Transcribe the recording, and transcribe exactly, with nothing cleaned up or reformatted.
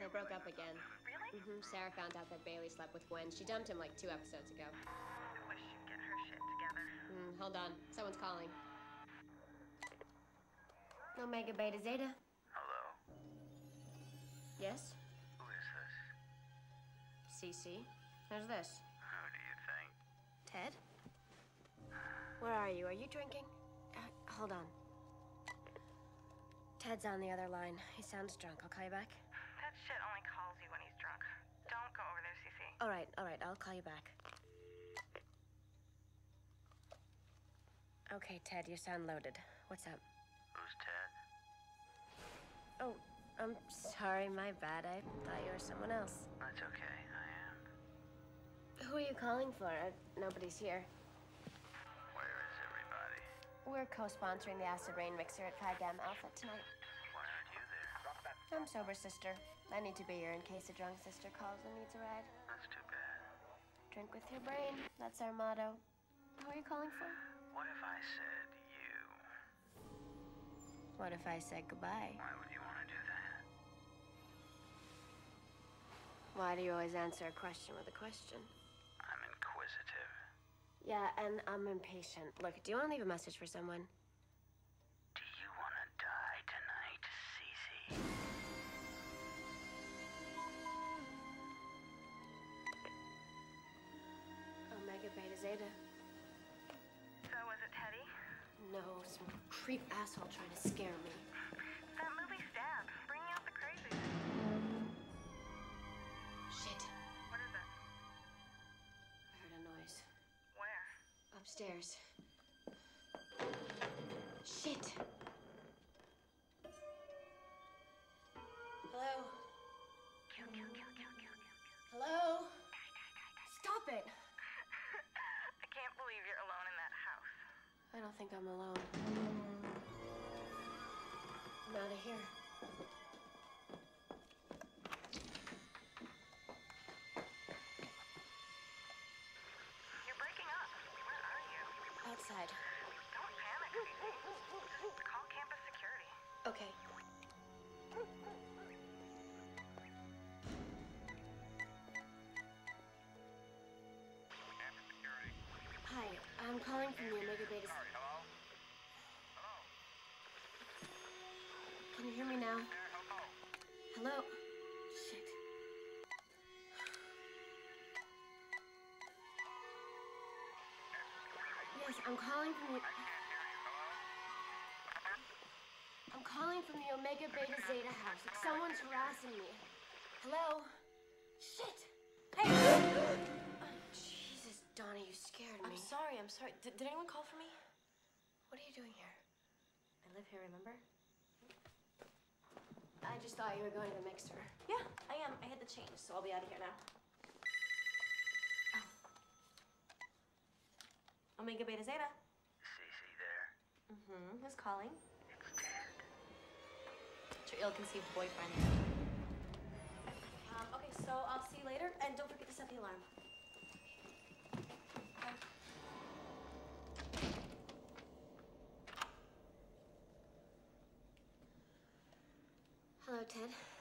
they broke up again. Really? Mm-hmm. Sarah found out that Bailey slept with Gwen. She dumped him like two episodes ago. I wish she'd get her shit together. Mm, hold on. Someone's calling. Omega Beta Zeta. Hello? Yes? Who is this? Cece. Who's this? Who do you think? Ted? Where are you? Are you drinking? Uh, hold on. Ted's on the other line. He sounds drunk. I'll call you back. That shit only calls you when he's drunk. Don't go over there, Cece. All right, all right. I'll call you back. Okay, Ted, you sound loaded. What's up? Who's Ted? Oh, I'm sorry. My bad. I thought you were someone else. That's okay, I am. Who are you calling for? Uh, nobody's here. Where is everybody? We're co-sponsoring the Acid Rain Mixer at Phi Gamma Alpha tonight. Why aren't you there? I'm sober, sister. I need to be here in case a drunk sister calls and needs a ride. That's too bad. Drink with your brain. That's our motto. Who are you calling for? What if I said you? What if I said goodbye? Why would you want to do that? Why do you always answer a question with a question? I'm inquisitive. Yeah, and I'm impatient. Look, do you want to leave a message for someone? Do you want to die tonight, Cece? Omega Beta Zeta. So was it Teddy? No, some creep asshole trying to scare me. That movie Stab. Bringing out the crazy. Shit. What is it? I heard a noise. Where? Upstairs. Shit. Hello? Kill, kill, kill, kill, kill, kill, kill. Hello? Stop it. I can't believe you're alone in that house. I don't think I'm alone. I'm out of here. You're breaking up. Where are you? Outside. Don't panic, Cece. Just call campus security. Okay. Campus security. Hi, I'm calling from the Omega Beta. Sorry, hello? Hello? Can you hear me now? There, hello? Hello? Shit. Yes, I'm calling from the... I can't hear you, hello? I'm calling from the Omega Beta Zeta house. Someone's harassing me. Hello? Shit! Hey! Oh, Jesus, Donna, you scared me. I'm sorry, I'm sorry. Did, did anyone call for me? What are you doing here? I live here, remember? I just thought you were going to the mixer. Yeah, I am. I had to change, so I'll be out of here now. Oh. Omega Beta Zeta. Cece there? Mm-hmm. Who's calling? It's Ted. It's your ill-conceived boyfriend. Um, okay, so I'll see you later, and don't forget to set the alarm. Bye. Hello, Ted.